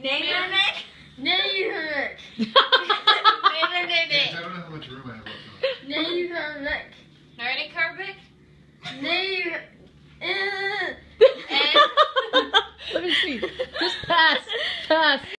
Nedernik. Nedernik. Nedernik. I don't know how much room I have left. Nedernik. Nerdy Karbik. Nedernik. And Let me see. Just pass. Pass.